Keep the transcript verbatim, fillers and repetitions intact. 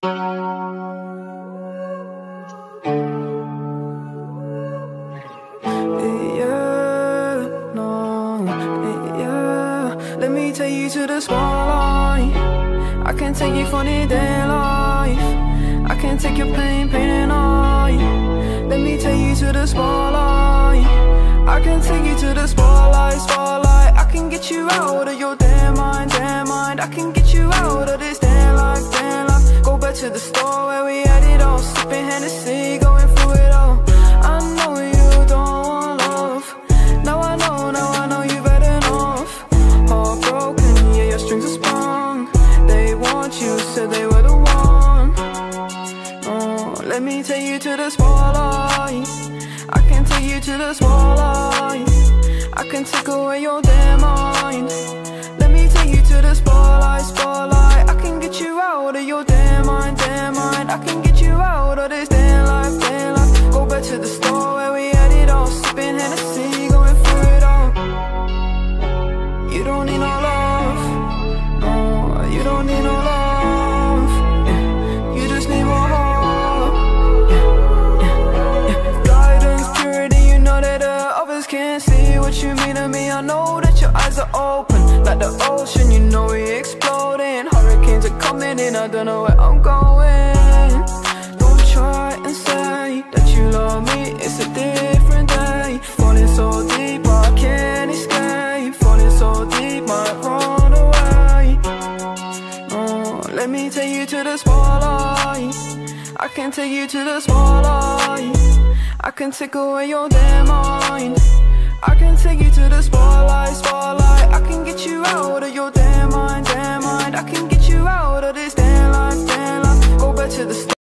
Let me take you to the spotlight. I can take you for the day life. I can take your pain, pain and I. Let me take you to the spotlight. I can take you to the spotlight, spotlight. I can get you out of your damn mind, damn mind. I can get you out of this damn life, damn life. Go back to the store where we had it all, sipping Hennessy, going through it all. I know you don't want love. Now I know, now I know you've had enough. Heartbroken, yeah, your strings are sprung. They want you, said they were the one. Oh, let me take you to the spotlight. I can take you to the spotlight. I can take away your damn mind. Let me take you to the spotlight, spotlight. I can get you out of your damn mind, damn mind. I can get you out of this damn life, damn life. Go back to the store where we had it all, sipping Hennessy, going through it all. You don't need no love, no, you don't need no love, yeah. You just need more heart, yeah, yeah, yeah. Guidance, purity, you know that the others can't see what you mean to me. I know that your eyes are open, like the ocean, you know we exploding. Hurricanes are coming in, I don't know where I'm going. Don't try and say that you love me, it's a different day. Falling so deep, I can't escape. Falling so deep, might run away. Oh, let me take you to the spotlight. I can take you to the spotlight. I can take away your damn mind. I can take you to the spotlight, spotlight. I can get you out of your damn mind, damn mind. I can get you out of this damn life, damn life. Go back to the start.